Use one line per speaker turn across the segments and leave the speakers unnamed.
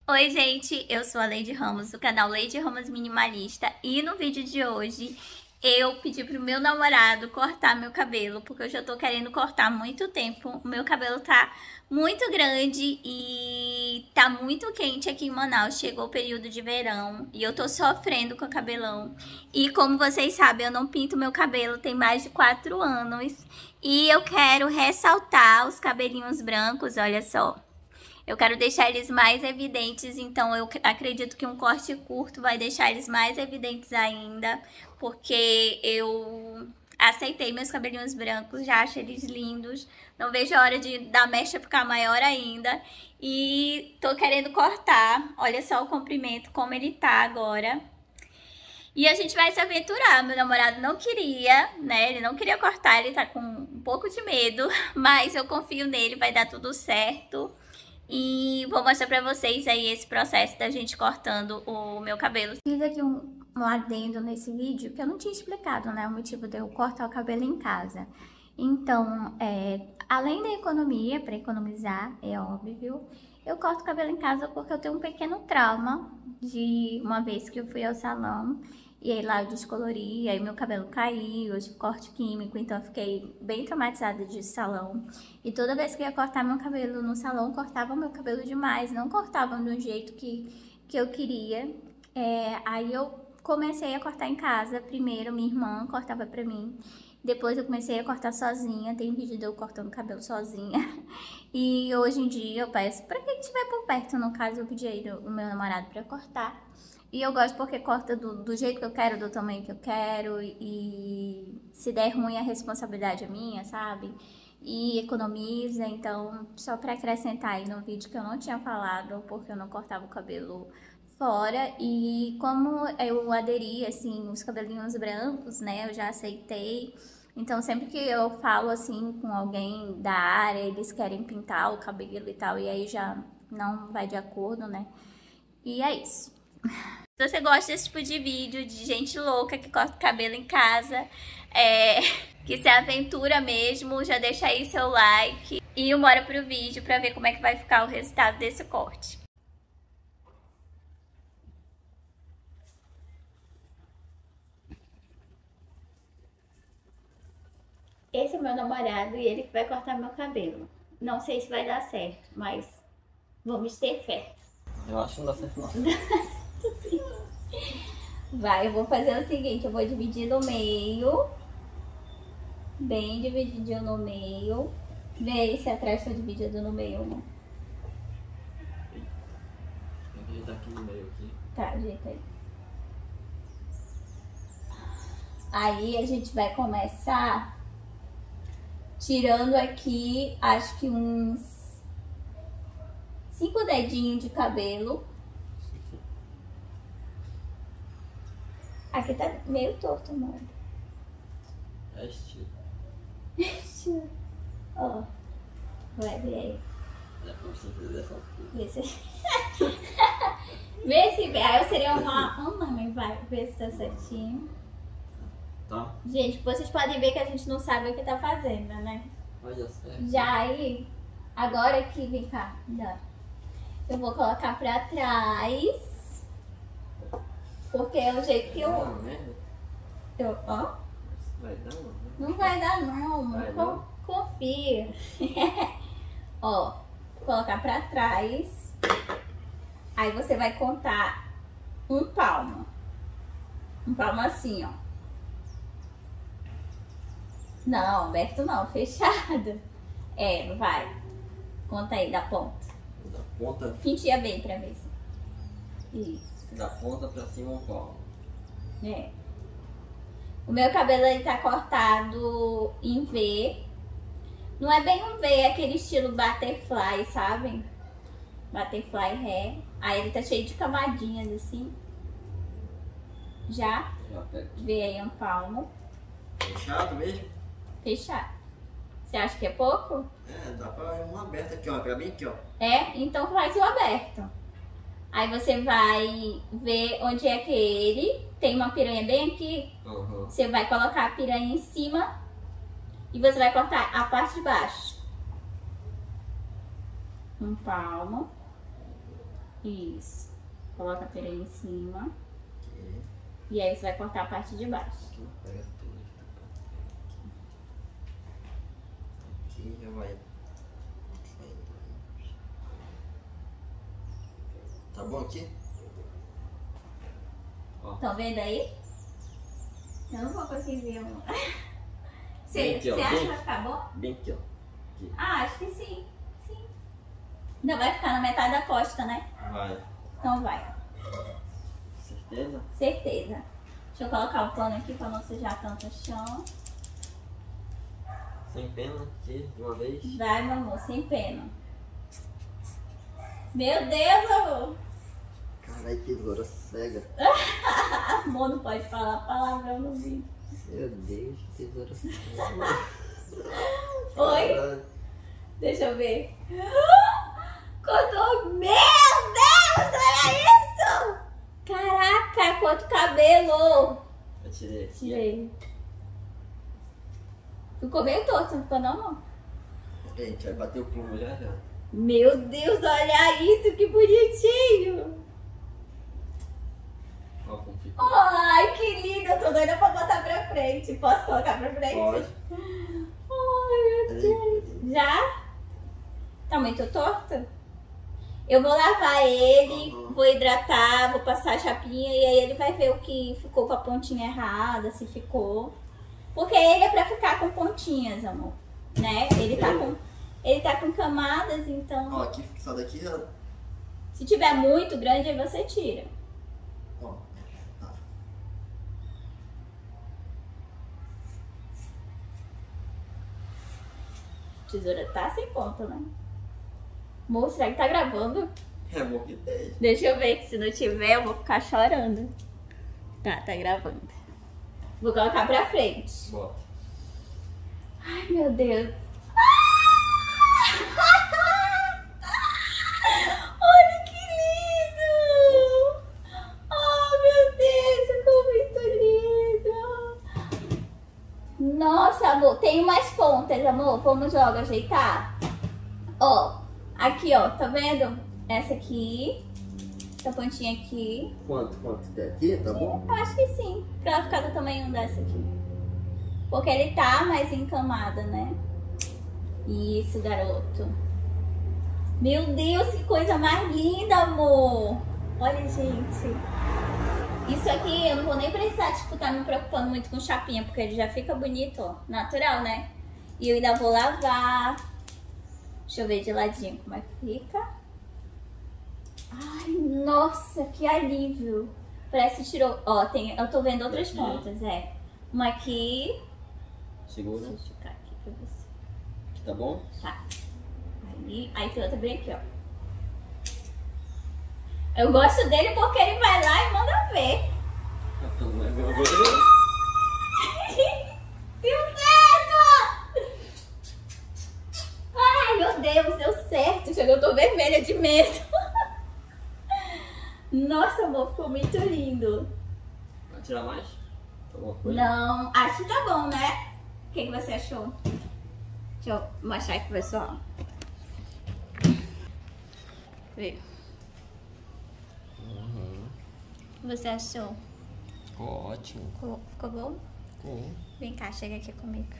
Oi, gente, eu sou a Lady Ramos, do canal Lady Ramos Minimalista, e no vídeo de hoje eu pedi pro meu namorado cortar meu cabelo, porque eu já tô querendo cortar há muito tempo. O meu cabelo tá muito grande e tá muito quente aqui em Manaus, chegou o período de verão e eu tô sofrendo com o cabelão. E como vocês sabem, eu não pinto meu cabelo tem mais de 4 anos e eu quero ressaltar os cabelinhos brancos, olha só. Eu quero deixar eles mais evidentes, então eu acredito que um corte curto vai deixar eles mais evidentes ainda, porque eu aceitei meus cabelinhos brancos, já acho eles lindos, não vejo a hora da mecha ficar maior ainda, e tô querendo cortar, olha só o comprimento, como ele tá agora. E a gente vai se aventurar, meu namorado não queria, né, ele não queria cortar, ele tá com um pouco de medo, mas eu confio nele, vai dar tudo certo. E vou mostrar pra vocês aí esse processo da gente cortando o meu cabelo. Fiz aqui um adendo nesse vídeo que eu não tinha explicado, né? O motivo de eu cortar o cabelo em casa. Então, além da economia, pra economizar, é óbvio, eu corto o cabelo em casa porque eu tenho um pequeno trauma de uma vez que eu fui ao salão e aí lá eu descolori, aí meu cabelo caiu, eu tive corte químico, então eu fiquei bem traumatizada de salão. E toda vez que eu ia cortar meu cabelo no salão, cortava meu cabelo demais, não cortava do jeito que eu queria. Aí eu comecei a cortar em casa, primeiro minha irmã cortava pra mim. Depois eu comecei a cortar sozinha, tem vídeo de eu cortando cabelo sozinha. E hoje em dia eu peço pra quem estiver por perto, no caso eu pedi aí o meu namorado pra cortar. E eu gosto porque corta do jeito que eu quero, do tamanho que eu quero, e se der ruim a responsabilidade é minha, sabe? E economiza, então só pra acrescentar aí no vídeo que eu não tinha falado, porque eu não cortava o cabelo fora, e como eu aderi, assim, os cabelinhos brancos, né, eu já aceitei, então sempre que eu falo, assim, com alguém da área, eles querem pintar o cabelo e tal, e aí já não vai de acordo, né, e é isso. Se você gosta desse tipo de vídeo, de gente louca que corta o cabelo em casa, que se aventura mesmo, já deixa aí seu like e bora pro vídeo pra ver como é que vai ficar o resultado desse corte. Esse é meu namorado e ele que vai cortar meu cabelo. Não sei se vai dar certo, mas vamos ter fé.
Eu acho que não dá certo não.
Vai, eu vou fazer o seguinte, eu vou dividir no meio. Bem divididinho no meio. Vê aí se atrás tá dividido no meio ou não.
Tem que ajeitar aqui no meio aqui.
Tá, ajeita aí. Aí a gente vai começar tirando aqui, acho que uns 5 dedinhos de cabelo. Aqui tá meio torto, amor.
É estilo.
Ó, vai ver aí.
É pra você fazer dessa altura.
Vê se... Vê se... Aí eu seria uma mãe, vai ver se tá certinho.
Tá?
Gente, vocês podem ver que a gente não sabe o que tá fazendo, né?
Vai dar certo.
Já aí, agora aqui, vem cá, eu vou colocar pra trás, porque é o jeito que eu...
Não, merda.
Ó,
Vai dar não.
não vai dar não,
Vai
amor,
não?
confia. Ó, vou colocar pra trás, aí você vai contar um palmo assim, ó. Não, aberto não, fechado. Vai. Conta aí, da ponta.
Da ponta,
Pintia bem pra ver se... Isso.
da ponta pra cima um palmo.
O meu cabelo ele tá cortado em V. Não é bem um V, é aquele estilo butterfly, sabe? Butterfly ré. Aí ele tá cheio de camadinhas assim. Já
pega.
vê aí um palmo.
Fechado mesmo?
Fechado. Você acha que é pouco?
Dá pra uma aberta aqui, ó. Pra mim aqui, ó.
Então faz o aberto. Aí você vai ver onde é que ele tem uma piranha bem aqui.
Uhum.
Você vai colocar a piranha em cima e você vai cortar a parte de baixo. Um palmo. Isso. Coloca a peruca em cima.
Aqui.
E aí você vai cortar a parte de baixo.
Aqui, pega tudo. Aqui já vai. Tá bom aqui? Ó.
Estão vendo aí? Eu não vou conseguir ver, amor.
Bem
Você
aqui, ó,
acha que
bem-
vai ficar bom?
Bem aqui, ó. Aqui.
Ah, acho que sim. Sim. Ainda vai ficar na metade da costa, né?
Vai.
Então vai.
Certeza?
Certeza. Deixa eu colocar o pano aqui pra não sujar tanto o chão.
Sem pena aqui, de uma vez.
Vai, meu amor, sem pena. Meu Deus, amor.
Caralho, que tesoura cega.
Amor, não pode falar palavrão no vídeo.
Meu Deus, que tesoura cega.
Oi?
Caralho.
Deixa eu ver. Cortou. Meu Deus, olha isso! Caraca, quanto cabelo!
Eu tirei aqui.
Tirei. Ficou meio torto, não ficou não, amor?
A gente vai bater o plumo já já.
Meu Deus, olha isso, que bonitinho!
Ó como ficou.
Ai, que lindo! Eu tô doida pra botar pra frente. Posso colocar pra frente?
Pode.
Ai, meu Deus.
Peraí.
Já? Tá muito torto? Eu vou lavar ele,
Uhum.
vou hidratar, vou passar a chapinha e aí ele vai ver o que ficou com a pontinha errada, se ficou. Porque ele é pra ficar com pontinhas, amor. Né? Ele tá com camadas, então...
Ó, aqui, só daqui já.
Se tiver muito grande, aí você tira.
Ó. Tá.
A tesoura tá sem ponta, né? Amor, será que tá gravando?
É bom que tem.
Deixa eu ver, que se não tiver, eu vou ficar chorando. Tá gravando. Vou colocar pra frente.
Bota.
Ai, meu Deus. Olha que lindo! Oh, meu Deus, ficou muito lindo! Nossa, amor, tem umas pontas, amor. Vamos logo ajeitar. Ó, aqui, ó, tá vendo? Essa aqui. Essa pontinha aqui.
Quanto? Aqui, tá bom?
Eu acho que sim, pra ela ficar do tamanho dessa aqui. Porque ele tá mais encamado, né? Isso, garoto. Meu Deus, que coisa mais linda, amor. Olha, gente. Isso aqui eu não vou nem precisar, tipo, tá me preocupando muito com chapinha, porque ele já fica bonito, ó. Natural, né? E eu ainda vou lavar. Deixa eu ver de ladinho como é que fica. Ai, nossa, que alívio. Parece que tirou... Ó, eu tô vendo outras
Aqui.
pontas, é. Uma aqui.
Segura.
Deixa eu esticar aqui pra você.
Aqui tá bom?
Tá. Aí tem outra bem aqui, ó. Eu gosto dele porque ele vai lá e manda ver.
Não é meu gosto.
Deu certo! Ai, meu Deus, deu certo. Chegou, eu tô vermelha de medo. Nossa, amor, ficou muito lindo.
Vai tirar mais? Tá bom? Foi?
Não, acho que tá bom, né? O que você achou? Deixa eu mostrar aqui pro pessoal. Vê.
Uhum.
O que você achou?
Ficou ótimo.
Ficou bom?
Ficou.
Vem cá, chega aqui comigo.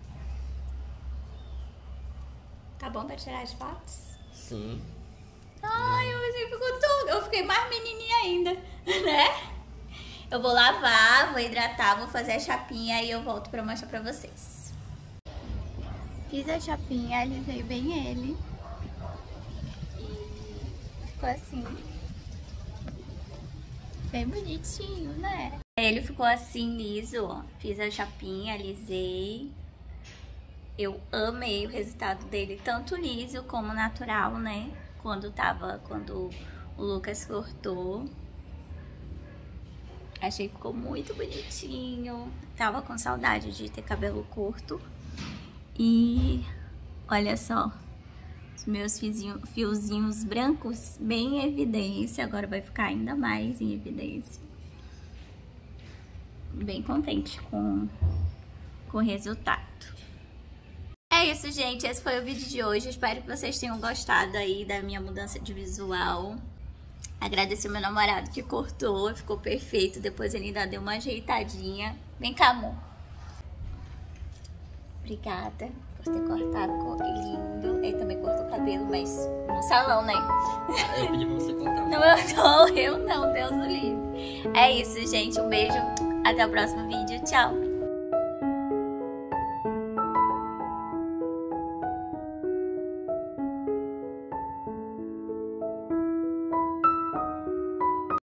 Tá bom pra tirar as fotos?
Sim.
Ai, você ficou tudo. Eu fiquei mais menininha ainda, né? Eu vou lavar, vou hidratar, vou fazer a chapinha e eu volto pra mostrar pra vocês. Fiz a chapinha, alisei bem ele. E ficou assim. Bem bonitinho, né? Ele ficou assim, liso, ó. Fiz a chapinha, alisei. Eu amei o resultado dele, tanto liso como natural, né? Quando o Lucas cortou. Achei que ficou muito bonitinho. Tava com saudade de ter cabelo curto. E olha só, os meus fiozinhos brancos bem em evidência. Agora vai ficar ainda mais em evidência. Bem contente com o resultado. É isso, gente. Esse foi o vídeo de hoje. Espero que vocês tenham gostado aí da minha mudança de visual. Agradecer meu namorado que cortou e ficou perfeito. Depois ele ainda deu uma ajeitadinha. Vem cá, amor. Obrigada por ter cortado, ficou lindo. Ele também cortou o cabelo, mas no salão, né?
Eu pedi pra você cortar.
Não, eu não, Deus o livre. É isso, gente. Um beijo. Até o próximo vídeo. Tchau.